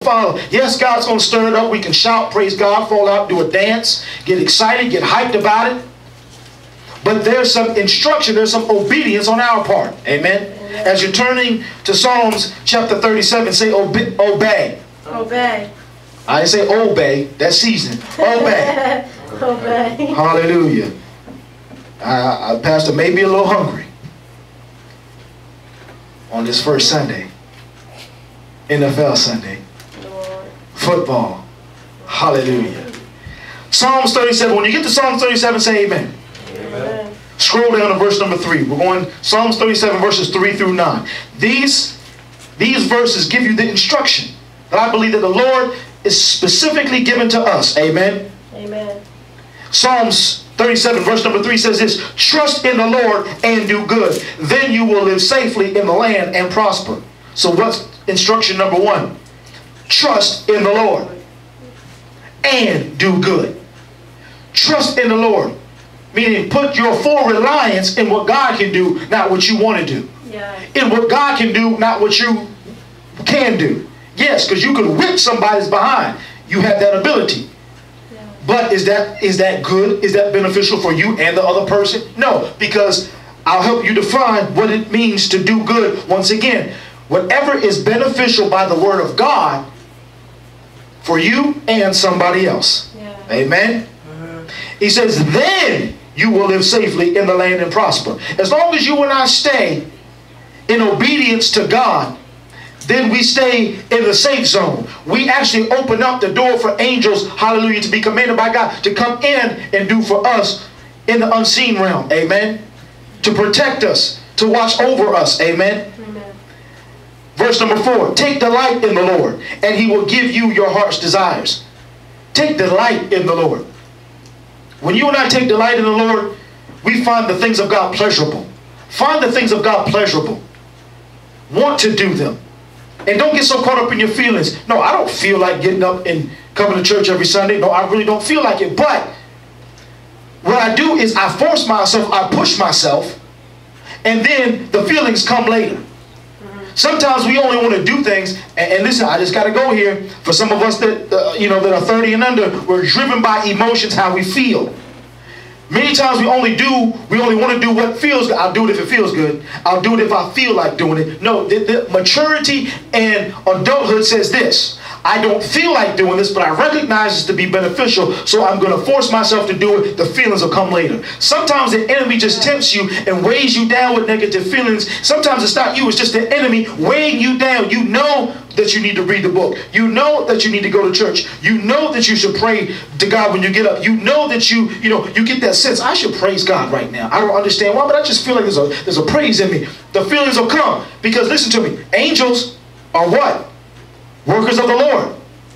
Father. Yes, God's going to stir it up. We can shout, praise God, fall out, do a dance, get excited, get hyped about it. But there's some instruction, there's some obedience on our part. Amen. As you're turning to Psalms chapter 37, say obey. Obey. I didn't say obey, that's seasoning. Obey. Obey. Hallelujah. Pastor may be a little hungry on this first Sunday. NFL Sunday. Lord. Football. Hallelujah. Psalms 37. When you get to Psalms 37, say amen. Amen. Scroll down to verse number 3. We're going Psalms 37 verses 3 through 9. These verses give you the instruction that I believe that the Lord is specifically given to us. Amen. Amen. Psalms 37 verse number 3 says this: trust in the Lord and do good. Then you will live safely in the land and prosper. So what's instruction number 1? Trust in the Lord and do good. Trust in the Lord. Meaning put your full reliance in what God can do, not what you want to do. Yeah. In what God can do, not what you can do. Yes, because you could whip somebody's behind. You have that ability. Yeah. But is that good? Is that beneficial for you and the other person? No, because I'll help you define what it means to do good. Once again, whatever is beneficial by the word of God for you and somebody else. Yeah. Amen. He says, then you will live safely in the land and prosper. As long as you and I stay in obedience to God, then we stay in the safe zone. We actually open up the door for angels, hallelujah, to be commanded by God to come in and do for us in the unseen realm. Amen. To protect us, to watch over us. Amen. Amen. Verse number 4, take delight in the Lord, and he will give you your heart's desires. Take delight in the Lord. When you and I take delight in the Lord, we find the things of God pleasurable. Find the things of God pleasurable. Want to do them. And don't get so caught up in your feelings. No, I don't feel like getting up and coming to church every Sunday. No, I really don't feel like it. But what I do is I force myself, I push myself, and then the feelings come later. Sometimes we only want to do things, and listen, I just got to go here. For some of us that that are 30 and under, we're driven by emotions, how we feel. Many times we only want to do what feels good. I'll do it if it feels good. I'll do it if I feel like doing it. No, the maturity and adulthood says this: I don't feel like doing this, but I recognize it's to be beneficial, so I'm going to force myself to do it. The feelings will come later. Sometimes the enemy just tempts you and weighs you down with negative feelings. Sometimes it's not you, it's just the enemy weighing you down. You know that you need to read the book. You know that you need to go to church. You know that you should pray to God when you get up. You know that you get that sense, I should praise God right now. I don't understand why, but I just feel like there's a praise in me. The feelings will come because, listen to me, angels are what? Workers of the Lord.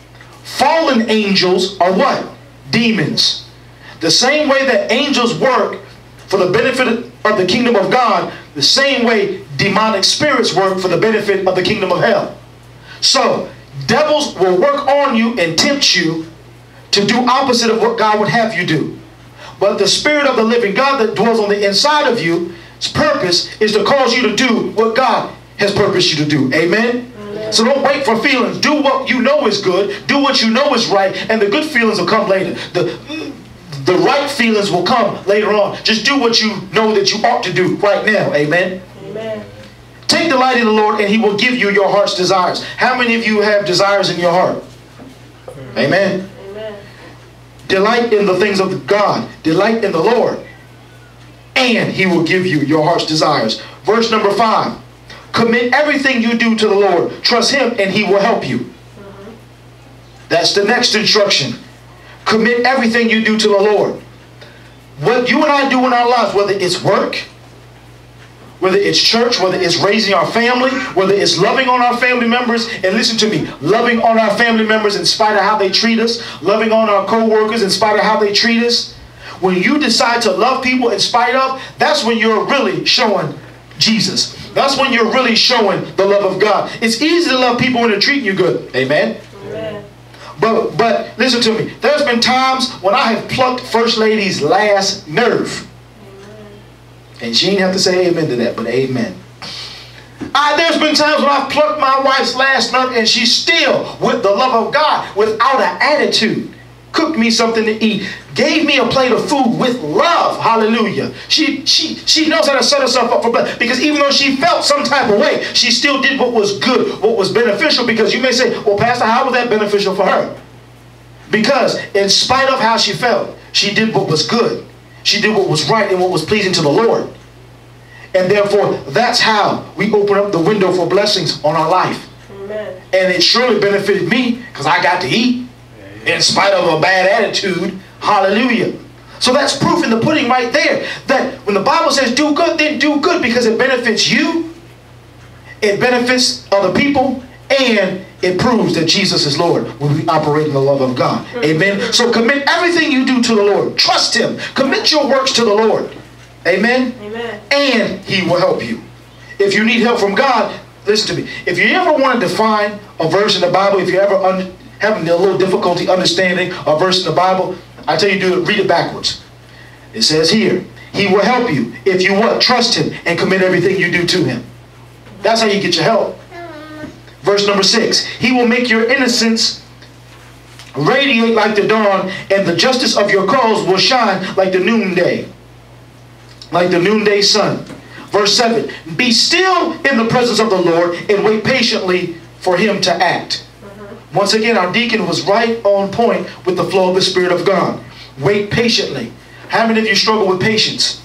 Fallen angels are what? Demons. The same way that angels work for the benefit of the kingdom of God, the same way demonic spirits work for the benefit of the kingdom of hell. So, devils will work on you and tempt you to do opposite of what God would have you do. But the Spirit of the living God that dwells on the inside of you, its purpose is to cause you to do what God has purposed you to do. Amen? Amen. So don't wait for feelings. Do what you know is good. Do what you know is right. And the good feelings will come later. The right feelings will come later on. Just do what you know that you ought to do right now. Amen? Amen. Take delight in the Lord and he will give you your heart's desires. How many of you have desires in your heart? Amen. Amen. Delight in the things of God. Delight in the Lord. And he will give you your heart's desires. Verse number 5. Commit everything you do to the Lord. Trust him and he will help you. That's the next instruction. Commit everything you do to the Lord. What you and I do in our lives, whether it's work, whether it's church, whether it's raising our family, whether it's loving on our family members, and listen to me, loving on our family members in spite of how they treat us, loving on our co-workers in spite of how they treat us. When you decide to love people in spite of, that's when you're really showing Jesus. That's when you're really showing the love of God. It's easy to love people when they're treating you good. Amen? Amen. But listen to me. There's been times when I have plucked First Lady's last nerve. And she didn't have to say amen to that, but amen. There's been times when I've plucked my wife's last nerve and she's still, with the love of God, without an attitude, cooked me something to eat, gave me a plate of food with love. Hallelujah. She knows how to set herself up for blessing, because even though she felt some type of way, she still did what was good, what was beneficial. Because you may say, well, Pastor, how was that beneficial for her? Because in spite of how she felt, she did what was good. She did what was right and what was pleasing to the Lord. And therefore, that's how we open up the window for blessings on our life. Amen. And it surely benefited me because I got to eat in spite of a bad attitude. Hallelujah. So that's proof in the pudding right there, that when the Bible says do good, then do good, because it benefits you, it benefits other people, and it proves that Jesus is Lord when we operate in the love of God. Amen. So commit everything you do to the Lord. Trust Him. Commit your works to the Lord. Amen. Amen. And He will help you. If you need help from God, listen to me. If you ever want to define a verse in the Bible, if you ever having a little difficulty understanding a verse in the Bible, I tell you, read it backwards. It says here, He will help you if you what? Trust Him and commit everything you do to Him. That's how you get your help. Verse number 6, He will make your innocence radiate like the dawn, and the justice of your cause will shine like the noonday. Like the noonday sun. Verse 7, be still in the presence of the Lord and wait patiently for Him to act. Once again, our deacon was right on point with the flow of the Spirit of God. Wait patiently. How many of you struggle with patience?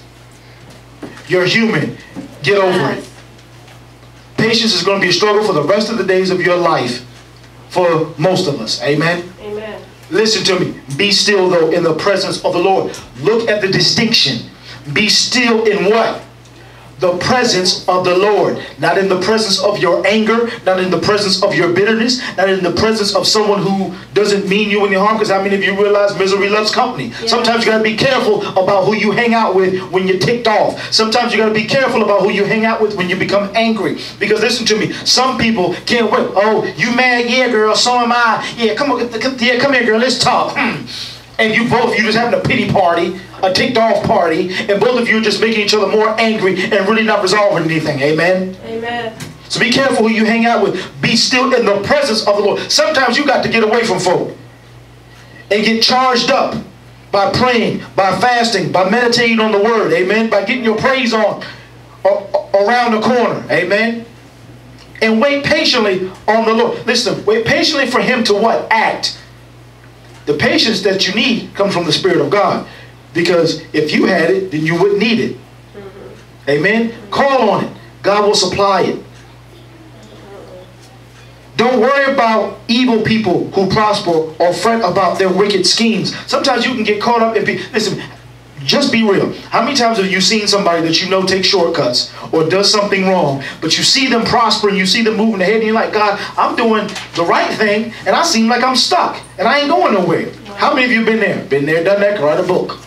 You're human. Get over it. Patience is going to be a struggle for the rest of the days of your life for most of us. Amen? Amen. Listen to me. Be still, though, in the presence of the Lord. Look at the distinction. Be still in what? The presence of the Lord. Not in the presence of your anger, not in the presence of your bitterness, not in the presence of someone who doesn't mean you any harm. Because how many of you realize misery loves company? Yeah. Sometimes you got to be careful about who you hang out with when you're ticked off. Sometimes you got to be careful about who you hang out with when you become angry. Because listen to me, some people can't wait. Oh, you mad? Yeah, girl, so am I. Yeah, come on, come here, girl, let's talk. And you just having a pity party, a ticked off party, and both of you are just making each other more angry and really not resolving anything. Amen? Amen. So be careful who you hang out with. Be still in the presence of the Lord. Sometimes you got to get away from folk and get charged up by praying, by fasting, by meditating on the Word. Amen? By getting your praise on around the corner. Amen? And wait patiently on the Lord. Listen, wait patiently for Him to what? Act. The patience that you need comes from the Spirit of God. Because if you had it, then you wouldn't need it. Amen? Call on it. God will supply it. Don't worry about evil people who prosper or fret about their wicked schemes. Sometimes you can get caught up in listen, just be real. How many times have you seen somebody that you know takes shortcuts or does something wrong, but you see them prosper and you see them moving ahead and you're like, God, I'm doing the right thing and I seem like I'm stuck and I ain't going nowhere. How many of you been there? Been there, done that, write a book.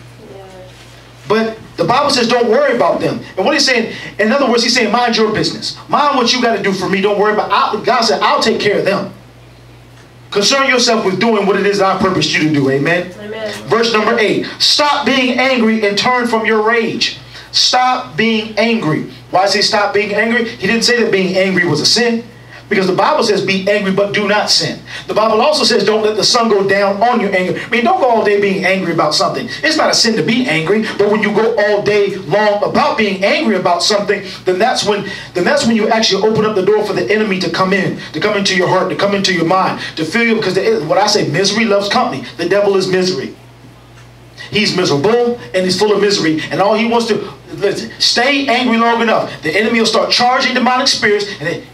But the Bible says don't worry about them. And what He's saying, in other words, He's saying mind your business. Mind what you got to do for me. Don't worry about God said I'll take care of them. Concern yourself with doing what it is I purposed you to do. Amen? Amen. Verse number 8. Stop being angry and turn from your rage. Stop being angry. Why does He stop being angry? He didn't say that being angry was a sin. Because the Bible says be angry but do not sin. The Bible also says don't let the sun go down on your anger. I mean, don't go all day being angry about something. It's not a sin to be angry, but when you go all day long about being angry about something, then that's when you actually open up the door for the enemy to come into your heart, to come into your mind, to fill you. Because what I say, misery loves company. The devil is misery. He's miserable and he's full of misery, and all he wants to stay angry long enough. The enemy will start charging demonic spirits, and then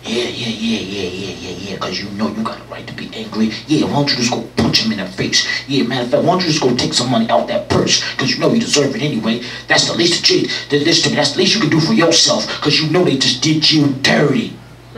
yeah, because you know you got a right to be angry. Yeah, why don't you just go punch him in the face? Yeah, matter of fact, why don't you just go take some money out that purse because you know you deserve it anyway. That's the least that's the least you can do for yourself because you know they just did you dirty.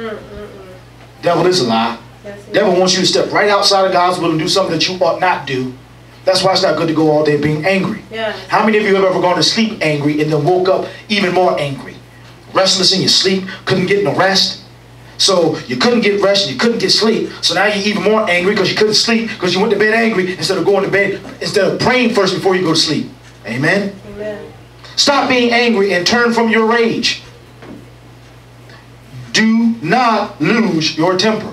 Devil is a lie. Devil wants you to step right outside of God's will and do something that you ought not do. That's why it's not good to go all day being angry. Yeah. How many of you have ever gone to sleep angry and then woke up even more angry? Restless in your sleep, couldn't get no rest. So you couldn't get rest and you couldn't get sleep. So now you're even more angry because you couldn't sleep because you went to bed angry instead of going to bed, instead of praying first before you go to sleep. Amen? Amen. Stop being angry and turn from your rage. not lose your temper.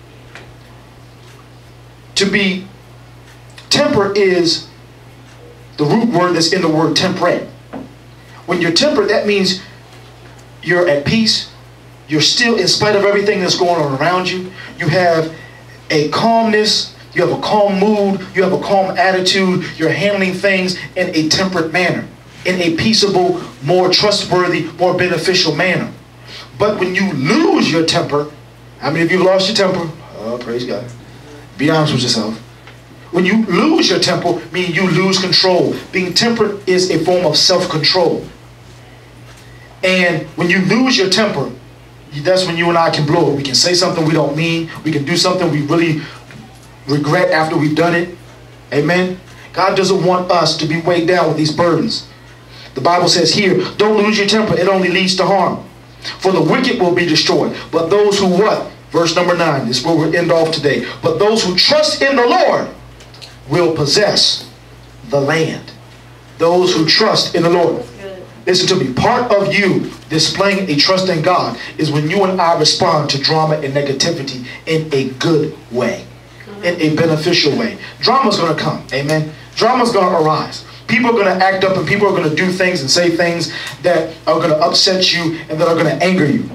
Temper is the root word that's in the word temperate. When you're temperate, that means you're at peace. You're still, in spite of everything that's going on around you, you have a calmness, you have a calm mood, you have a calm attitude, you're handling things in a temperate manner, in a peaceable, more trustworthy, more beneficial manner. But when you lose your temper, how many of you lost your temper? Oh, praise God. Be honest with yourself. When you lose your temper, meaning you lose control. Being temperate is a form of self-control. And when you lose your temper, that's when you and I can blow it. We can say something we don't mean. We can do something we really regret after we've done it. Amen. God doesn't want us to be weighed down with these burdens. The Bible says here, don't lose your temper. It only leads to harm. For the wicked will be destroyed. But those who what? Verse number 9. This is where we'll end off today. But those who trust in the Lord will possess the land. Those who trust in the Lord. Listen to me. Part of you displaying a trust in God is when you and I respond to drama and negativity in a good way, in a beneficial way. Drama's going to come. Amen. Drama's going to arise. People are going to act up, and people are going to do things and say things that are going to upset you and that are going to anger you.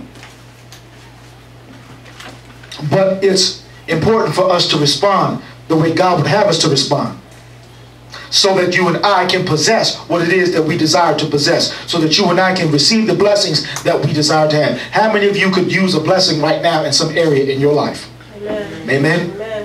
But it's important for us to respond the way God would have us to respond, so that you and I can possess what it is that we desire to possess, so that you and I can receive the blessings that we desire to have. How many of you could use a blessing right now in some area in your life? Amen. Amen. Amen.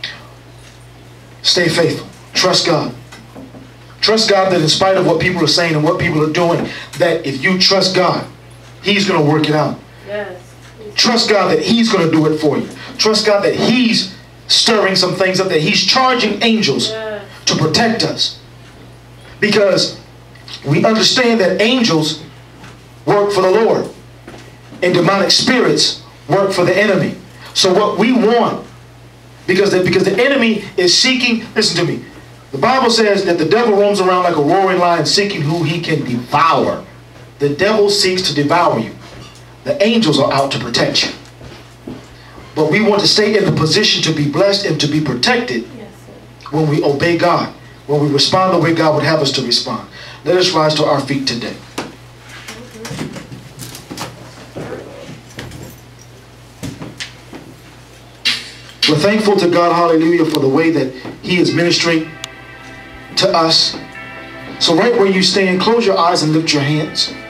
Stay faithful. Trust God. Trust God that in spite of what people are saying and what people are doing, that if you trust God, He's going to work it out. Yes. Trust God that He's going to do it for you. Trust God that He's stirring some things up, that He's charging angels to protect us. Because we understand that angels work for the Lord and demonic spirits work for the enemy. So what we want, because the enemy is seeking, listen to me, the Bible says that the devil roams around like a roaring lion seeking who he can devour. The devil seeks to devour you. The angels are out to protect you. But we want to stay in the position to be blessed and to be protected when we obey God, when we respond the way God would have us to respond. Let us rise to our feet today. We're thankful to God, hallelujah, for the way that He is ministering to us. So right where you stand, close your eyes and lift your hands.